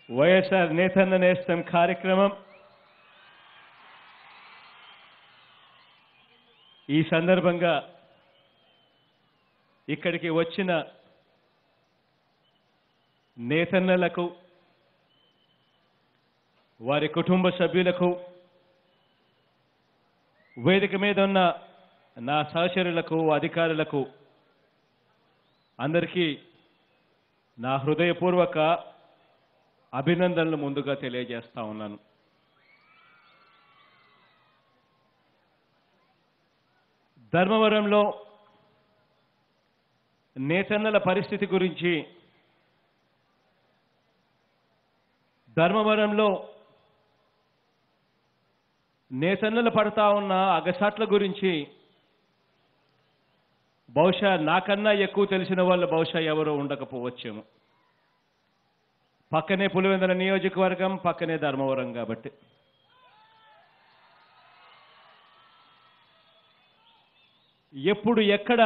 YSR Nethanna Nestham కార్యక్రమం ఈ సందర్భంగా ఇక్కడికి వచ్చిన నేతన్నలకు వారి కుటుంబ సభ్యులకు వేదిక మీద ఉన్న నా సహచరులకు అధికారులకు అందరికీ నా హృదయపూర్వక అభినందనలు ముందుగా తెలియజేస్తా ఉన్నాను. ధర్మవరంలో నేతన్నల పరిస్థితి గురించి, ధర్మవరంలో నేతన్నలు పడతా ఉన్న అగసాట్ల గురించి బహుశా నాకన్నా ఎక్కువ తెలిసిన వాళ్ళు బహుశా ఎవరో ఉండకపోవచ్చేమో. పక్కనే పులివెందుల నియోజకవర్గం, పక్కనే ధర్మవరం కాబట్టి. ఎప్పుడు ఎక్కడ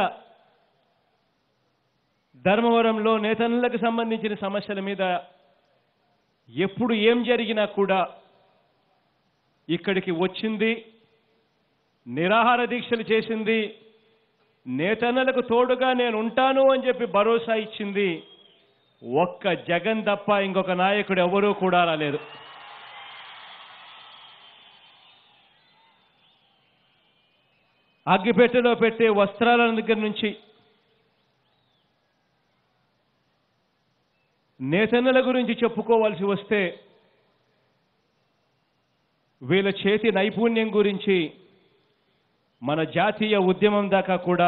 ధర్మవరంలో నేతన్నలకు సంబంధించిన సమస్యల మీద ఎప్పుడు ఏం జరిగినా కూడా ఇక్కడికి వచ్చింది, నిరాహార దీక్షలు చేసింది, నేతన్నలకు తోడుగా నేను ఉంటాను అని చెప్పి భరోసా ఇచ్చింది ఒక్క జగన్ తప్ప ఇంకొక నాయకుడు ఎవరూ కూడా రాలేదు. అగ్గిపెట్టెలో పెట్టే వస్త్రాల దగ్గర నుంచి నేతన్నల గురించి చెప్పుకోవాల్సి వస్తే వీళ్ళ చేతి నైపుణ్యం గురించి మన జాతీయ ఉద్యమం దాకా కూడా,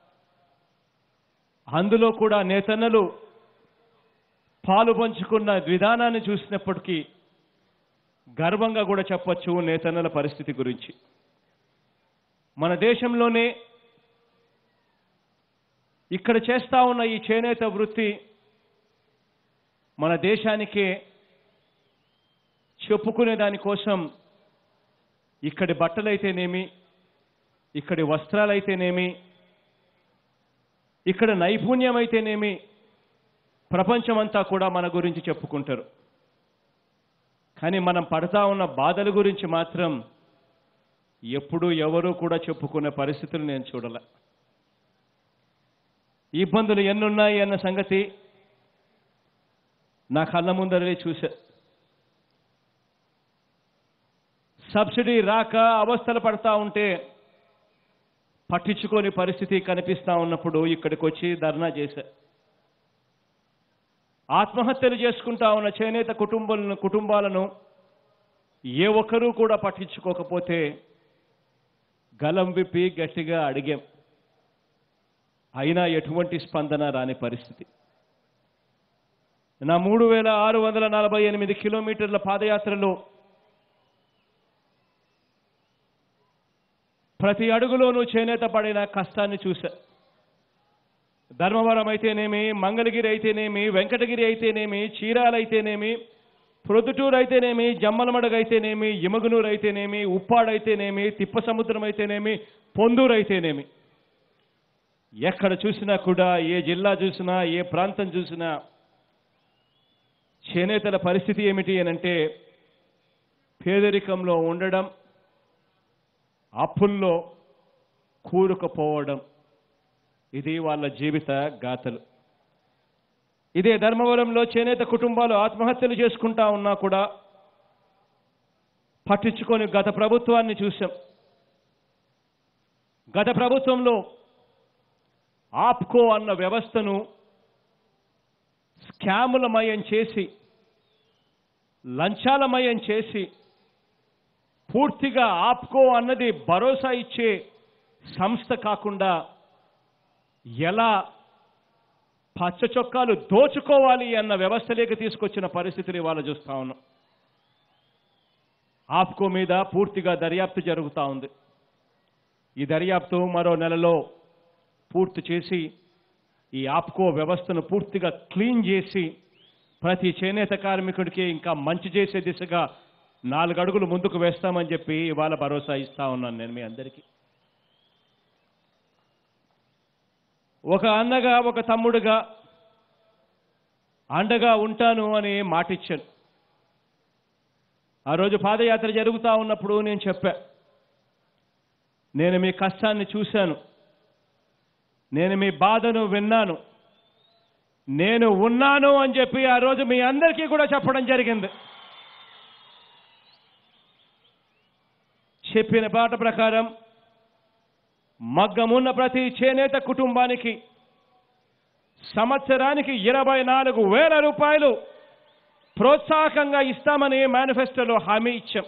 అందులో కూడా నేతన్నలు పాలు పంచుకున్న విధానాన్ని చూసినప్పటికీ గర్వంగా కూడా చెప్పొచ్చు నేతన్నల పరిస్థితి గురించి. మన దేశంలోనే ఇక్కడ చేస్తా ఉన్న ఈ చేనేత వృత్తి మన దేశానికే చెప్పుకునే దానికోసం ఇక్కడి బట్టలైతేనేమి, ఇక్కడి వస్త్రాలైతేనేమి, ఇక్కడ నైపుణ్యం అయితేనేమి ప్రపంచమంతా కూడా మన గురించి చెప్పుకుంటారు. కానీ మనం పడతా ఉన్న బాధల గురించి మాత్రం ఎప్పుడూ ఎవరూ కూడా చెప్పుకునే పరిస్థితులు నేను చూడలే. ఇబ్బందులు ఎన్నున్నాయి అన్న సంగతి నా కళ్ళ ముందరే చూశా. సబ్సిడీ రాక అవస్థలు పడతా ఉంటే పట్టించుకోని పరిస్థితి కనిపిస్తా ఉన్నప్పుడు ఇక్కడికి వచ్చి ధర్నా చేశా. ఆత్మహత్యలు చేసుకుంటా ఉన్న చేనేత కుటుంబాలను ఏ ఒక్కరూ కూడా పట్టించుకోకపోతే గలం విప్పి గట్టిగా అడిగాం. అయినా ఎటువంటి స్పందన రాని పరిస్థితి. నా 3648 కిలోమీటర్ల పాదయాత్రలో ప్రతి అడుగులోనూ చేనేత పడిన కష్టాన్ని చూశా. ధర్మవరం అయితేనేమి, మంగళగిరి అయితేనేమి, వెంకటగిరి అయితేనేమి, చీరాల అయితేనేమి, ప్రొద్దుటూరు అయితేనేమి, జమ్మలమడుగు అయితేనేమి, ఇమగనూరు అయితేనేమి, ఉప్పాడు అయితేనేమి, తిప్పసముద్రం అయితేనేమి, పొందూరు అయితేనేమి, ఎక్కడ చూసినా కూడా, ఏ జిల్లా చూసినా, ఏ ప్రాంతం చూసినా చేనేతల పరిస్థితి ఏమిటి అనంటే పేదరికంలో ఉండడం, అప్పుల్లో కూరుకుపోవడం. ఇది వాళ్ళ జీవిత గాథలు. ఇదే ధర్మవరంలో చేనేత కుటుంబాలు ఆత్మహత్యలు చేసుకుంటా ఉన్నా కూడా పట్టించుకొని గత ప్రభుత్వాన్ని చూశాం. గత ప్రభుత్వంలో ఆప్కో అన్న వ్యవస్థను స్కాములమయం చేసి, లంచాలమయం చేసి, పూర్తిగా ఆప్కో అన్నది భరోసా ఇచ్చే సంస్థ కాకుండా ఎలా పచ్చ చొక్కాలు దోచుకోవాలి అన్న వ్యవస్థలోకి తీసుకొచ్చిన పరిస్థితులు ఇవాళ చూస్తా ఉన్నాం. ఆప్కో మీద పూర్తిగా దర్యాప్తు జరుగుతూ ఉంది. ఈ దర్యాప్తు మరో నెలలో పూర్తి చేసి ఈ ఆప్కో వ్యవస్థను పూర్తిగా క్లీన్ చేసి ప్రతి చేనేత కార్మికుడికి ఇంకా మంచి చేసే దిశగా 4 అడుగులు ముందుకు వేస్తామని చెప్పి ఇవాళ భరోసా ఇస్తా ఉన్నాను నేను మీ అందరికీ. ఒక అన్నగా, ఒక తమ్ముడుగా అండగా ఉంటాను అని మాటిచ్చాను. ఆ రోజు పాదయాత్ర జరుగుతూ ఉన్నప్పుడు నేను చెప్పా, నేను మీ కష్టాన్ని చూశాను, నేను మీ బాధను విన్నాను, నేను ఉన్నాను అని చెప్పి ఆ రోజు మీ అందరికీ కూడా చెప్పడం జరిగింది. చెప్పిన మాట ప్రకారం మగ్గమున్న ప్రతి చేనేత కుటుంబానికి సంవత్సరానికి 24,000 రూపాయలు ప్రోత్సాహకంగా ఇస్తామని మేనిఫెస్టోలో హామీ ఇచ్చాం.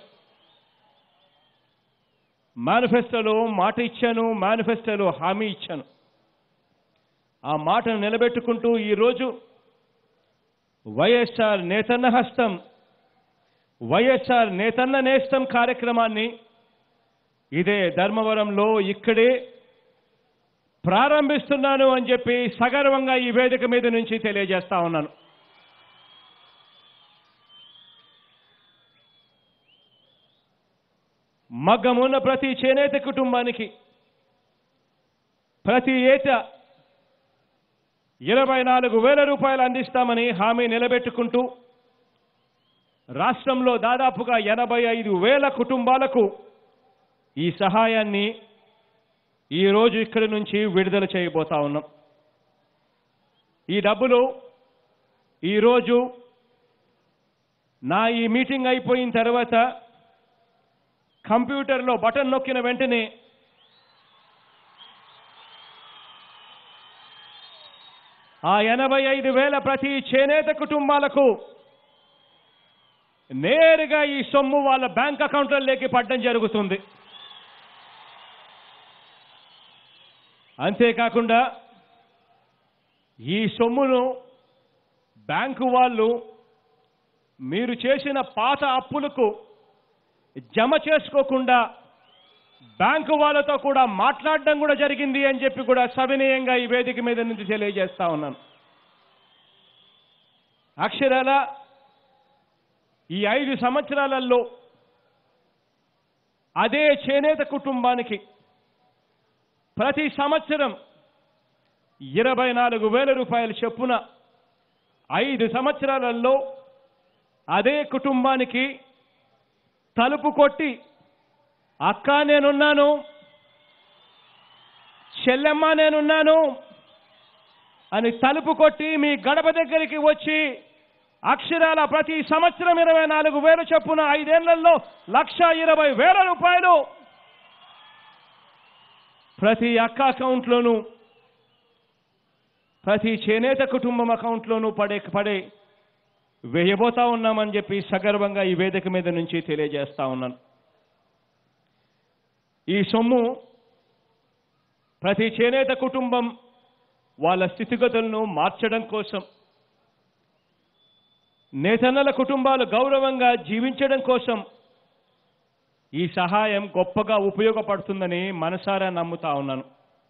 మేనిఫెస్టోలో మాట ఇచ్చాను, మేనిఫెస్టోలో హామీ ఇచ్చాను. ఆ మాటను నిలబెట్టుకుంటూ ఈరోజు వైఎస్ఆర్ నేతన్న హస్తం, వైఎస్ఆర్ నేతన్న నేస్తం కార్యక్రమాన్ని ఇదే ధర్మవరంలో ఇక్కడే ప్రారంభిస్తున్నాను అని చెప్పి సగర్వంగా ఈ వేదిక మీద నుంచి తెలియజేస్తా ఉన్నాను. మగ్గమున్న ప్రతి చేనేత కుటుంబానికి ప్రతి ఏటా 24,000 రూపాయలు అందిస్తామని హామీ నిలబెట్టుకుంటూ రాష్ట్రంలో దాదాపుగా 85,000 కుటుంబాలకు ఈ సహాయాన్ని ఈరోజు ఇక్కడి నుంచి విడుదల చేయబోతా ఉన్నాం. ఈ డబ్బులు ఈరోజు నా ఈ మీటింగ్ అయిపోయిన తర్వాత కంప్యూటర్లో బటన్ నొక్కిన వెంటనే ఆ 85,000 ప్రతి చేనేత కుటుంబాలకు నేరుగా ఈ సొమ్ము వాళ్ళ బ్యాంక్ అకౌంట్లలోకి పడడం జరుగుతుంది. అంతేకాకుండా ఈ సొమ్మును బ్యాంకు వాళ్ళు మీరు చేసిన పాత అప్పులకు జమ చేసుకోకుండా బ్యాంకు వాళ్ళతో కూడా మాట్లాడడం కూడా జరిగింది అని చెప్పి కూడా సవినయంగా ఈ వేదిక మీద నుంచి తెలియజేస్తా ఉన్నాను. అక్షరాల ఈ 5 సంవత్సరాలలో అదే చేనేత కుటుంబానికి ప్రతి సంవత్సరం 24,000 రూపాయలు చొప్పున 5 సంవత్సరాలలో అదే కుటుంబానికి తలుపు కొట్టి అక్క నేనున్నాను, చెల్లెమ్మ నేనున్నాను అని తలుపు కొట్టి మీ గడప దగ్గరికి వచ్చి అక్షరాల ప్రతి సంవత్సరం 24,000 చొప్పున 5 ఏళ్లలో 1,20,000 రూపాయలు ప్రతి అక్క అకౌంట్లోనూ ప్రతి చేనేత కుటుంబం అకౌంట్లోనూ పడే వేయబోతా ఉన్నామని చెప్పి సగర్వంగా ఈ వేదిక మీద నుంచి తెలియజేస్తా ఉన్నాను. ఈ సొమ్ము ప్రతి చేనేత కుటుంబం వాళ్ళ స్థితిగతులను మార్చడం కోసం, నేతన్నల కుటుంబాలు గౌరవంగా జీవించడం కోసం ఈ సహాయం గొప్పగా ఉపయోగపడుతుందని మనసారా నమ్ముతా ఉన్నాను.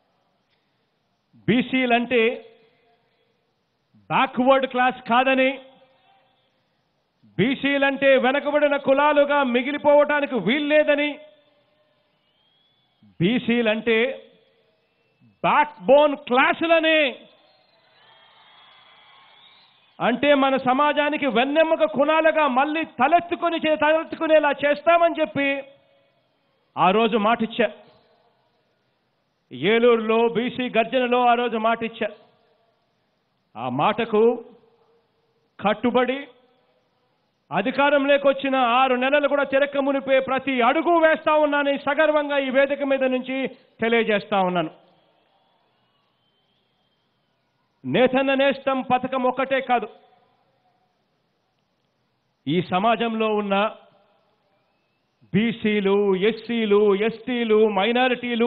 బీసీలంటే బ్యాక్వర్డ్ క్లాస్ కాదని, బీసీలంటే వెనకబడిన కులాలుగా మిగిలిపోవటానికి వీల్లేదని, బీసీలంటే బ్యాక్ బోన్ క్లాసులని, అంటే మన సమాజానికి వెన్నెముక కులాలుగా మళ్ళీ తలెత్తుకునేలా చేస్తామని చెప్పి ఆ రోజు మాటిచ్చా. ఏలూరులో బీసీ గర్జనలో ఆ రోజు మాటిచ్చా. ఆ మాటకు కట్టుబడి అధికారంలోకి వచ్చిన 6 నెలలు కూడా తిరక్క మునిపే ప్రతి అడుగు వేస్తా ఉన్నానని సగర్వంగా ఈ వేదిక మీద నుంచి తెలియజేస్తా ఉన్నాను. నేతన్న నేస్తం పథకం ఒక్కటే కాదు, ఈ సమాజంలో ఉన్న బీసీలు, ఎస్సీలు, ఎస్టీలు, మైనారిటీలు,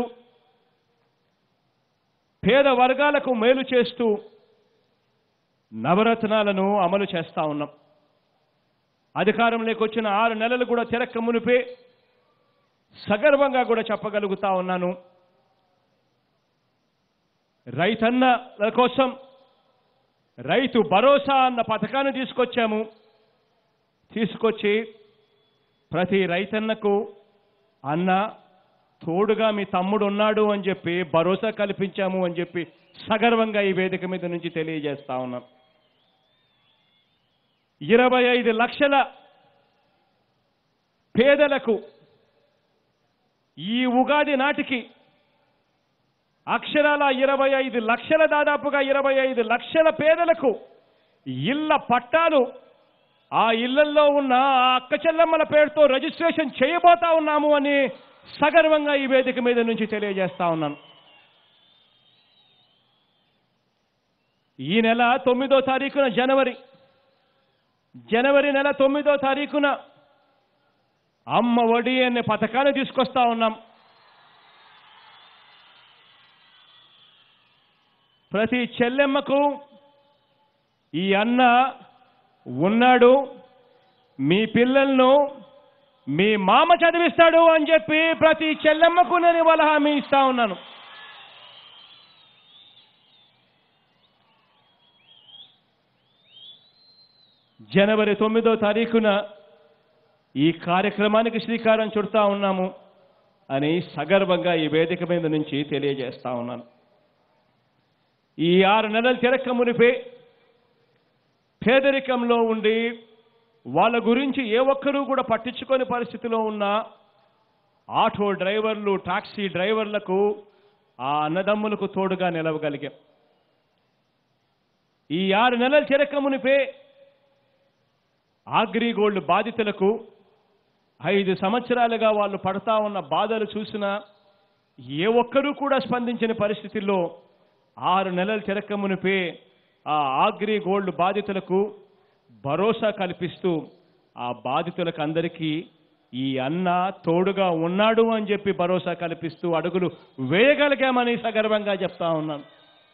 పేద వర్గాలకు మేలు చేస్తూ నవరత్నాలను అమలు చేస్తా ఉన్నాం. అధికారంలోకి వచ్చిన 6 నెలలు కూడా తిరక్క మునిపే సగర్వంగా కూడా చెప్పగలుగుతా ఉన్నాను. రైతన్నల కోసం రైతు భరోసా అన్న పథకాన్ని తీసుకొచ్చి ప్రతి రైతన్నకు అన్న తోడుగా మీ తమ్ముడు ఉన్నాడు అని చెప్పి భరోసా కల్పించాము అని చెప్పి సగర్వంగా ఈ వేదిక మీద నుంచి తెలియజేస్తా ఉన్నాం. 25 లక్షల పేదలకు ఈ ఉగాది నాటికి అక్షరాల 25 లక్షల, దాదాపుగా 25 లక్షల పేదలకు ఇళ్ల పట్టాలు ఆ ఇళ్లలో ఉన్న ఆ అక్క చెల్లెమ్మల పేరుతో రిజిస్ట్రేషన్ చేయబోతా ఉన్నాము అని సగర్వంగా ఈ వేదిక మీద నుంచి తెలియజేస్తా ఉన్నాను. ఈ నెల 9వ తారీఖున జనవరి నెల 9వ తారీఖున అమ్మ ఒడి అనే పథకాన్ని తీసుకొస్తా ఉన్నాం. ప్రతి చెల్లెమ్మకు ఈ అన్న ఉన్నాడు, మీ పిల్లలను మీ మామ చదివిస్తాడు అని చెప్పి ప్రతి చెల్లెమ్మకు నేను ఇవాళ హామీ ఇస్తా ఉన్నాను. జనవరి 9వ తారీఖున ఈ కార్యక్రమానికి శ్రీకారం చుడతా ఉన్నాము అని సగర్వంగా ఈ వేదిక మీద నుంచి తెలియజేస్తా ఉన్నాను. ఈ 6 నెలలు తిరక్క మునిపే పేదరికంలో ఉండి వాళ్ళ గురించి ఏ ఒక్కరూ కూడా పట్టించుకొని పరిస్థితిలో ఉన్న ఆటో డ్రైవర్లు, టాక్సీ డ్రైవర్లకు, ఆ అన్నదమ్ములకు తోడుగా నిలవగలిగాం. ఈ 6 నెలలు తిరక్క మునిపే అగ్రిగోల్డ్ బాధితులకు 5 సంవత్సరాలుగా వాళ్ళు పడతా ఉన్న బాధలు చూసినా ఏ ఒక్కరూ కూడా స్పందించిన పరిస్థితుల్లో 6 నెలలు తిరక్క మునిపే ఆ అగ్రిగోల్డ్ బాధితులకు భరోసా కల్పిస్తూ ఆ బాధితులకు అందరికీ ఈ అన్న తోడుగా ఉన్నాడు అని చెప్పి భరోసా కల్పిస్తూ అడుగులు వేయగలిగామని సగర్వంగా చెప్తా ఉన్నాను.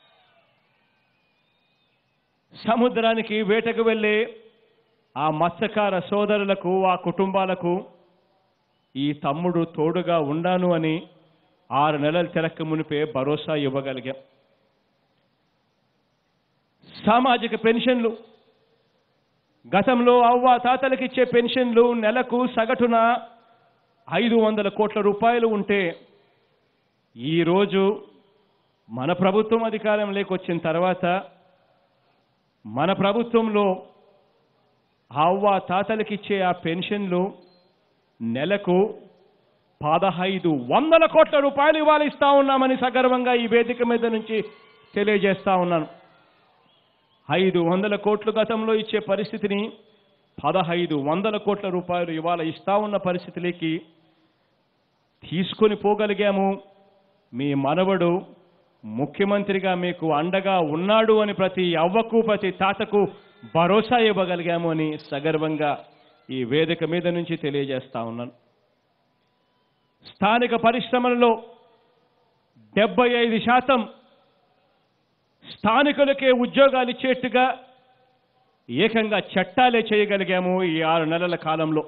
సముద్రానికి వేటకు వెళ్ళే ఆ మత్స్యకార సోదరులకు, ఆ కుటుంబాలకు ఈ తమ్ముడు తోడుగా ఉండాను అని 6 నెలలు తిరక్క మునిపే భరోసా ఇవ్వగలిగాం. సామాజిక పెన్షన్లు, గతంలో అవ్వ తాతలకు ఇచ్చే పెన్షన్లు నెలకు సగటున 500 కోట్ల రూపాయలు ఉంటే ఈరోజు మన ప్రభుత్వం అధికారంలోకి వచ్చిన తర్వాత మన ప్రభుత్వంలో అవ్వ తాతలకు ఇచ్చే ఆ పెన్షన్లు నెలకు 1500 కోట్ల రూపాయలు ఇవాళ ఇస్తా ఉన్నామని సగర్వంగా ఈ వేదిక మీద నుంచి తెలియజేస్తా ఉన్నాను. 500 కోట్లు గతంలో ఇచ్చే పరిస్థితిని 1500 కోట్ల రూపాయలు ఇవాళ ఇస్తా ఉన్న పరిస్థితిలోకి తీసుకొని పోగలిగాము. మీ మనవడు ముఖ్యమంత్రిగా మీకు అండగా ఉన్నాడు అని ప్రతి అవ్వకు, ప్రతి తాతకు భరోసా ఇవ్వగలిగాము అని సగర్వంగా ఈ వేదిక మీద నుంచి తెలియజేస్తా ఉన్నాను. స్థానిక పరిశ్రమలలో 75% స్థానికులకే ఉద్యోగాలు ఇచ్చేట్టుగా ఏకంగా చట్టాలే చేయగలిగాము ఈ 6 నెలల కాలంలో.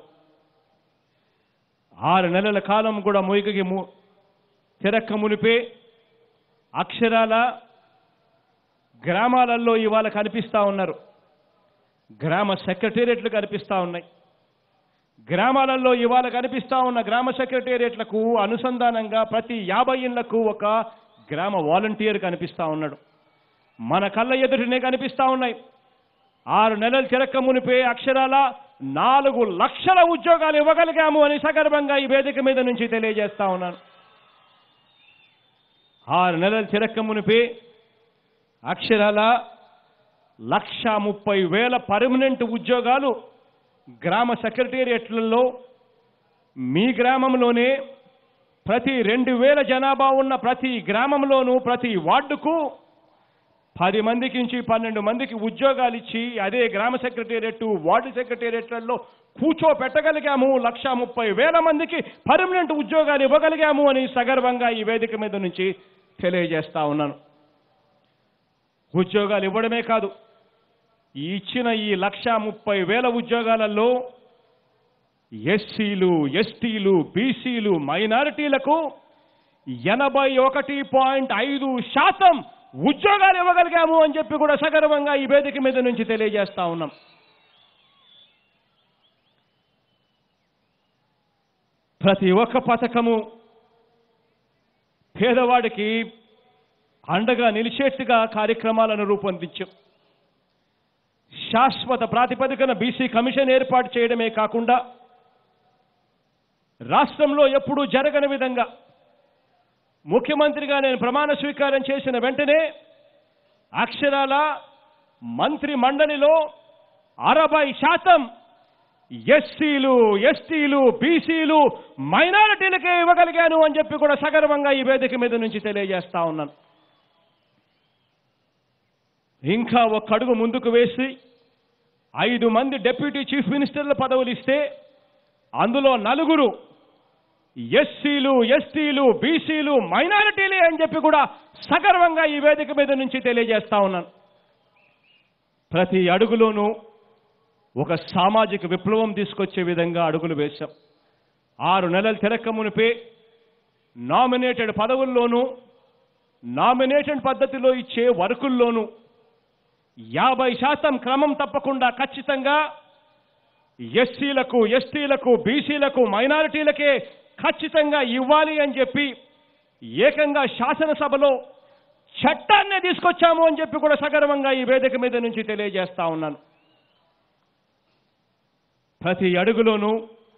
6 నెలల కాలం కూడా మొయ్యకి తిరక్క మునిపే అక్షరాల గ్రామాలలో ఇవాళ కనిపిస్తా ఉన్నారు. గ్రామ సెక్రటేరియట్లు కనిపిస్తా ఉన్నాయి. గ్రామాలలో ఇవాళ కనిపిస్తా ఉన్న గ్రామ సెక్రటేరియట్లకు అనుసంధానంగా ప్రతి 50 ఇళ్లకు ఒక గ్రామ వాలంటీర్ కనిపిస్తా ఉన్నాడు. మన కళ్ళ ఎదుటినే కనిపిస్తా ఉన్నాయి. 6 నెలలు తిరక్క మునిపే అక్షరాల 4 లక్షల ఉద్యోగాలు ఇవ్వగలిగాము అని సగర్వంగా ఈ వేదిక మీద నుంచి తెలియజేస్తా ఉన్నాను. 6 నెలలు తిరక్క మునిపే అక్షరాల 1,30,000 పర్మనెంట్ ఉద్యోగాలు గ్రామ సెక్రటేరియట్లలో మీ గ్రామంలోనే ప్రతి 2,000 జనాభా ఉన్న ప్రతి గ్రామంలోనూ ప్రతి వార్డుకు 10 మందికి నుంచి 12 మందికి ఉద్యోగాలు ఇచ్చి అదే గ్రామ సెక్రటేరియట్, వార్డు సెక్రటేరియట్లలో కూర్చోపెట్టగలిగాము. 1,30,000 మందికి పర్మనెంట్ ఉద్యోగాలు ఇవ్వగలిగాము అని సగర్వంగా ఈ వేదిక మీద నుంచి తెలియజేస్తా ఉన్నాను. ఉద్యోగాలు ఇవ్వడమే కాదు, ఇచ్చిన ఈ 1,30,000 ఉద్యోగాలలో ఎస్సీలు, ఎస్టీలు, బీసీలు, మైనారిటీలకు 81.5% ఉద్యోగాలు ఇవ్వగలిగాము అని చెప్పి కూడా సగర్వంగా ఈ వేదిక మీద నుంచి తెలియజేస్తా ఉన్నాం. ప్రతి ఒక్క పథకము పేదవాడికి అండగా నిలిచేట్టుగా కార్యక్రమాలను రూపొందించాం. శాశ్వత ప్రాతిపదికన బీసీ కమిషన్ ఏర్పాటు చేయడమే కాకుండా రాష్ట్రంలో ఎప్పుడూ జరగని విధంగా ముఖ్యమంత్రిగా నేను ప్రమాణ స్వీకారం చేసిన వెంటనే అక్షరాల మంత్రి మండలిలో 60% ఎస్సీలు, ఎస్టీలు, బీసీలు, మైనారిటీలకే ఇవ్వగలిగాను అని చెప్పి కూడా సగర్వంగా ఈ వేదిక మీద నుంచి తెలియజేస్తా ఉన్నాను. ఇంకా ఒక అడుగు ముందుకు వేసి 5 మంది డిప్యూటీ చీఫ్ మినిస్టర్ల పదవులు ఇస్తే అందులో 4 ఎస్సీలు, ఎస్టీలు, బీసీలు, మైనారిటీలే అని చెప్పి కూడా సగర్వంగా ఈ వేదిక మీద నుంచి తెలియజేస్తా ఉన్నాను. ప్రతి అడుగులోనూ ఒక సామాజిక విప్లవం తీసుకొచ్చే విధంగా అడుగులు వేశాం. 6 నెలలు తిరక్క మునిపే నామినేటెడ్ పదవుల్లోనూ నామినేటెడ్ పద్ధతిలో ఇచ్చే వర్కుల్లోనూ 50% క్రమం తప్పకుండా ఖచ్చితంగా ఎస్సీలకు, ఎస్టీలకు, బీసీలకు, మైనారిటీలకే ఖచ్చితంగా ఇవ్వాలి అని చెప్పి ఏకంగా శాసనసభలో చట్టాన్నే తీసుకొచ్చాము అని చెప్పి కూడా సగర్వంగా ఈ వేదిక మీద నుంచి తెలియజేస్తా ఉన్నాను. ప్రతి అడుగులోనూ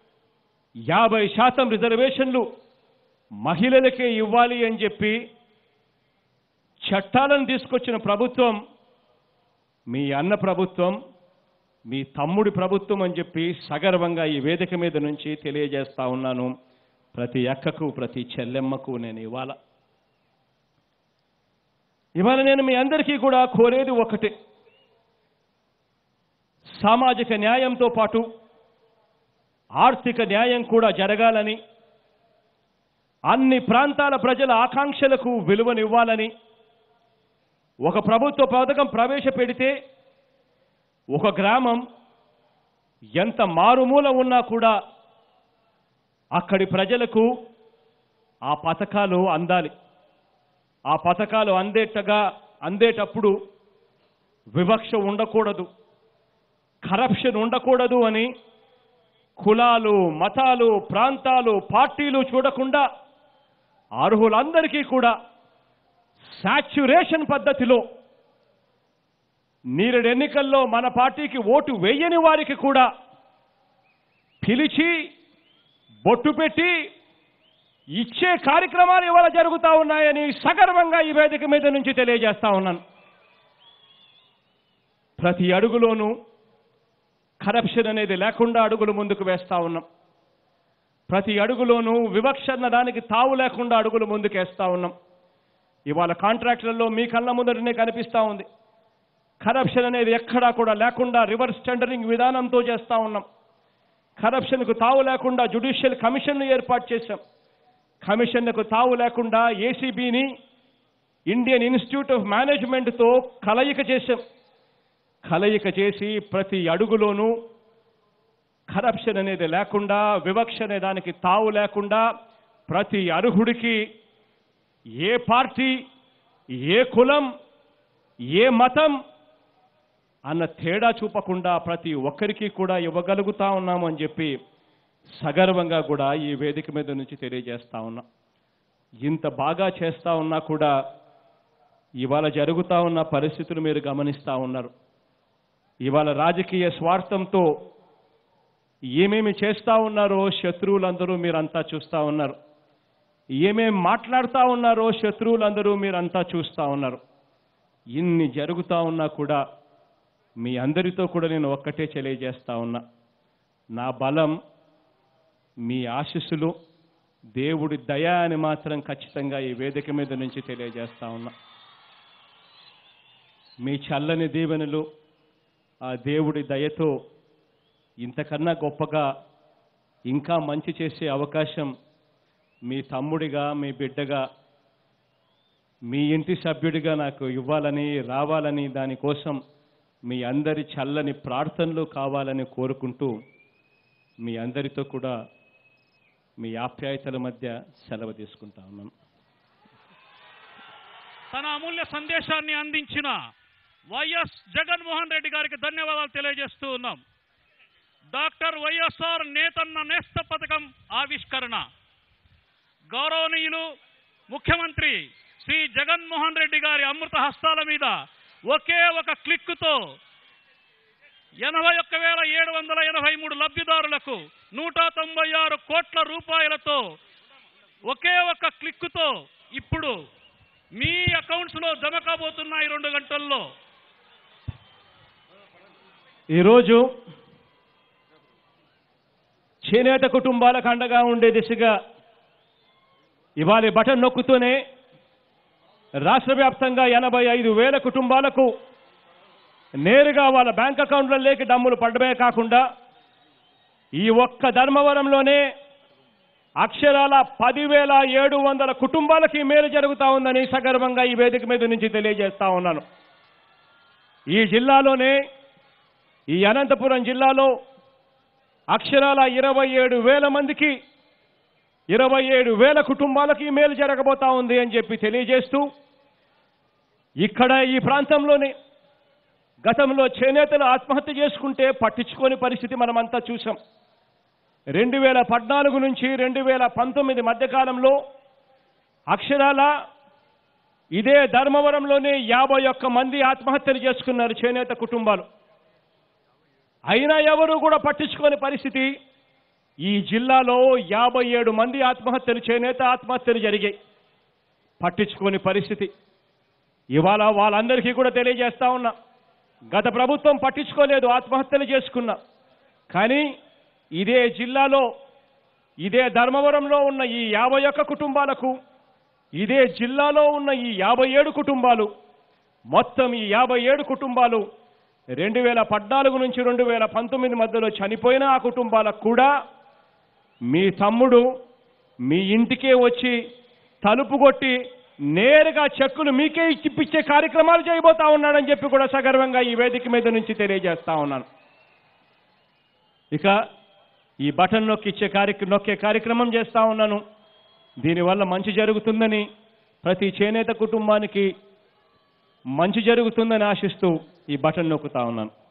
50% రిజర్వేషన్లు మహిళలకే ఇవ్వాలి అని చెప్పి చట్టాలను తీసుకొచ్చిన ప్రభుత్వం మీ అన్న ప్రభుత్వం, మీ తమ్ముడి ప్రభుత్వం అని చెప్పి సగర్వంగా ఈ వేదిక మీద నుంచి తెలియజేస్తా ఉన్నాను. ప్రతి అక్కకు, ప్రతి చెల్లెమ్మకు నేను ఇవాళ నేను మీ అందరికీ కూడా కోరేది ఒకటే, సామాజిక న్యాయంతో పాటు ఆర్థిక న్యాయం కూడా జరగాలని, అన్ని ప్రాంతాల ప్రజల ఆకాంక్షలకు విలువనివ్వాలని, ఒక ప్రభుత్వ పథకం ప్రవేశపెడితే ఒక గ్రామం ఎంత మారుమూల ఉన్నా కూడా అక్కడి ప్రజలకు ఆ పథకాలు అందాలి. ఆ పథకాలు అందేటప్పుడు వివక్ష ఉండకూడదు, కరప్షన్ ఉండకూడదు అని కులాలు, మతాలు, ప్రాంతాలు, పార్టీలు చూడకుండా అర్హులందరికీ కూడా సాచ్యురేషన్ పద్ధతిలో నేరేడు ఎన్నికల్లో మన పార్టీకి ఓటు వేయని వారికి కూడా పిలిచి బొట్టు పెట్టి ఇచ్చే కార్యక్రమాలు ఇవాళ జరుగుతూ ఉన్నాయని సగర్వంగా ఈ వేదిక మీద నుంచి తెలియజేస్తా ఉన్నాను. ప్రతి అడుగులోనూ కరప్షన్ అనేది లేకుండా అడుగులు ముందుకు వేస్తా ఉన్నాం. ప్రతి అడుగులోనూ వివక్ష అన్నదానికి తావు లేకుండా అడుగులు ముందుకేస్తా ఉన్నాం. ఇవాళ కాంట్రాక్టులలో మీ కళ్ళ ముందరనే కనిపిస్తూ ఉంది. కరప్షన్ అనేది ఎక్కడా కూడా లేకుండా రివర్స్ టెండరింగ్ విధానంతో చేస్తూ ఉన్నాం. కరప్షన్కు తావు లేకుండా జ్యుడిషియల్ కమిషన్ను ఏర్పాటు చేశాం. కమిషన్లకు తావు లేకుండా ఏసీబీని ఇండియన్ ఇన్స్టిట్యూట్ ఆఫ్ మేనేజ్మెంట్తో కలయిక చేశాం. కలయిక చేసి ప్రతి అడుగులోనూ కరప్షన్ అనేది లేకుండా, వివక్ష అనే దానికి తావు లేకుండా ప్రతి అర్హుడికి ఏ పార్టీ, ఏ కులం, ఏ మతం అన్న తేడా చూపకుండా ప్రతి ఒక్కరికి కూడా ఇవ్వగలుగుతా ఉన్నాము అని చెప్పి సగర్వంగా కూడా ఈ వేదిక మీద నుంచి తెలియజేస్తా ఉన్నా. ఇంత బాగా చేస్తా ఉన్నా కూడా ఇవాళ జరుగుతూ ఉన్న పరిస్థితులు మీరు గమనిస్తూ ఉన్నారు. ఇవాళ రాజకీయ స్వార్థంతో ఏమేమి చేస్తూ ఉన్నారో శత్రువులందరూ మీరంతా చూస్తూ ఉన్నారు. ఏమేమి మాట్లాడుతూ ఉన్నారో శత్రువులందరూ మీరంతా చూస్తూ ఉన్నారు. ఇన్ని జరుగుతూ ఉన్నా కూడా మీ అందరితో కూడా నేను ఒక్కటే తెలియజేస్తా ఉన్నా, నా బలం మీ ఆశీస్సులు, దేవుడి దయ అని మాత్రం ఖచ్చితంగా ఈ వేదిక మీద నుంచి తెలియజేస్తా ఉన్నా. మీ చల్లని దీవెనలు, ఆ దేవుడి దయతో ఇంతకన్నా గొప్పగా ఇంకా మంచి చేసే అవకాశం మీ తమ్ముడిగా, మీ బిడ్డగా, మీ ఇంటి సభ్యుడిగా నాకు ఇవ్వాలని, రావాలని, దానికోసం మీ అందరి చల్లని ప్రార్థనలు కావాలని కోరుకుంటూ మీ అందరితో కూడా మీ ఆప్యాయతల మధ్య సెలవు తీసుకుంటా ఉన్నాను. తన అమూల్య సందేశాన్ని అందించిన వైఎస్ జగన్మోహన్ రెడ్డి గారికి ధన్యవాదాలు తెలియజేస్తూ ఉన్నాం. డాక్టర్ వైఎస్ఆర్ నేతన్న నేస్త పథకం ఆవిష్కరణ గౌరవనీయులు ముఖ్యమంత్రి శ్రీ జగన్మోహన్ రెడ్డి గారి అమృత హస్తాల మీద ఒకే ఒక క్లిక్కుతో 81,783 లబ్ధిదారులకు 196 కోట్ల రూపాయలతో ఒకే ఒక క్లిక్కుతో ఇప్పుడు మీ అకౌంట్స్లో జమ కాబోతున్నాయి 2 గంటల్లో. ఈరోజు చేనేత కుటుంబాలకు అండగా ఉండే దిశగా ఇవాళ బటన్ నొక్కుతూనే రాష్ట్ర వ్యాప్తంగా 85,000 కుటుంబాలకు నేరుగా వాళ్ళ బ్యాంక్ అకౌంట్లలోకి డబ్బులు పడడమే కాకుండా ఈ ఒక్క ధర్మవరంలోనే అక్షరాల 10,700 కుటుంబాలకి మేలు జరుగుతా ఉందని సగర్వంగా ఈ వేదిక మీద నుంచి తెలియజేస్తా ఉన్నాను. ఈ జిల్లాలోనే ఈ అనంతపురం జిల్లాలో అక్షరాల 27,000 మందికి 27,000 కుటుంబాలకి మేలు జరగబోతా ఉంది అని చెప్పి తెలియజేస్తూ ఇక్కడ ఈ ప్రాంతంలోనే గతంలో చేనేతలు ఆత్మహత్య చేసుకుంటే పట్టించుకోని పరిస్థితి మనమంతా చూసాం. 2014 నుంచి 2019 మధ్యకాలంలో అక్షరాల ఇదే ధర్మవరంలోనే 51 మంది ఆత్మహత్యలు చేసుకున్నారు చేనేత కుటుంబాలు. అయినా ఎవరు కూడా పట్టించుకోని పరిస్థితి. ఈ జిల్లాలో 57 మంది చేనేత ఆత్మహత్యలు జరిగాయి. పట్టించుకోని పరిస్థితి. ఇవాళ వాళ్ళందరికీ కూడా తెలియజేస్తా ఉన్నా, గత ప్రభుత్వం పట్టించుకోలేదు, ఆత్మహత్యలు చేసుకున్నా. కానీ ఇదే జిల్లాలో ఇదే ధర్మవరంలో ఉన్న ఈ 51 కుటుంబాలకు, ఇదే జిల్లాలో ఉన్న ఈ 57 కుటుంబాలు, మొత్తం ఈ 57 కుటుంబాలు 2014 నుంచి 2019 మధ్యలో చనిపోయిన ఆ కుటుంబాలకు కూడా మీ తమ్ముడు మీ ఇంటికే వచ్చి తలుపు కొట్టి నేరుగా చెక్కులు మీకే ఇచ్చిపించే కార్యక్రమాలు చేయబోతా ఉన్నాడని చెప్పి కూడా సగర్వంగా ఈ వేదిక మీద నుంచి తెలియజేస్తా ఉన్నాను. ఇక ఈ బటన్ నొక్కే కార్యక్రమం చేస్తా ఉన్నాను. దీనివల్ల మంచి జరుగుతుందని, ప్రతి చేనేత కుటుంబానికి మంచి జరుగుతుందని ఆశిస్తూ ఈ బటన్ నొక్కుతా ఉన్నాను.